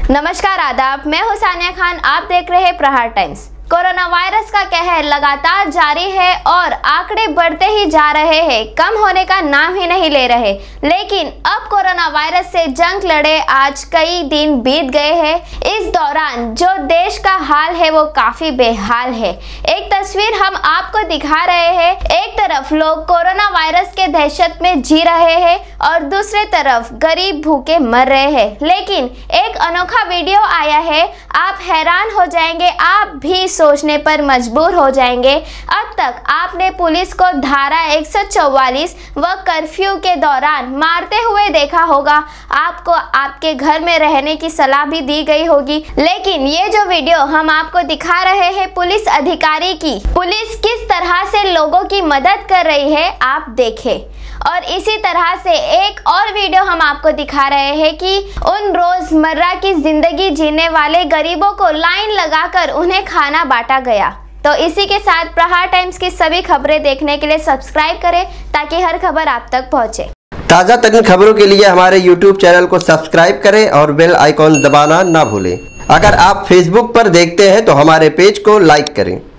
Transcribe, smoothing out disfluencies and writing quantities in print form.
नमस्कार आदाब, मैं हूं सानिया खान। आप देख रहे हैं प्रहार टाइम्स। कोरोना वायरस का कहर लगातार जारी है और आंकड़े बढ़ते ही जा रहे हैं, कम होने का नाम ही नहीं ले रहे। लेकिन अब कोरोना वायरस से जंग लड़े आज कई दिन बीत गए हैं। इस दौरान जो देश का हाल है वो काफी बेहाल है। एक तस्वीर हम आपको दिखा रहे हैं। एक तरफ लोग कोरोना वायरस के दहशत में जी रहे हैं और दूसरे तरफ गरीब भूखे मर रहे हैं। लेकिन एक अनोखा वीडियो आया है, आप हैरान हो जाएंगे, आप भी सोचने पर मजबूर हो जाएंगे। अब तक आपने पुलिस को धारा 144 व कर्फ्यू के दौरान मारते हुए देखा होगा। आपको आपके घर में रहने की सलाह भी दी गई होगी। लेकिन ये जो वीडियो हम आपको दिखा रहे हैं पुलिस अधिकारी की, पुलिस किस तरह से लोगों की मदद कर रही है आप देखें। और इसी तरह से एक और वीडियो हम आपको दिखा रहे हैं कि उन रोजमर्रा की जिंदगी जीने वाले गरीबों को लाइन लगाकर उन्हें खाना बांटा गया। तो इसी के साथ प्रहार टाइम्स की सभी खबरें देखने के लिए सब्सक्राइब करें ताकि हर खबर आप तक पहुंचे। ताज़ा तरीन खबरों के लिए हमारे YouTube चैनल को सब्सक्राइब करें और बेल आइकॉन दबाना ना भूलें। अगर आप Facebook पर देखते हैं तो हमारे पेज को लाइक करें।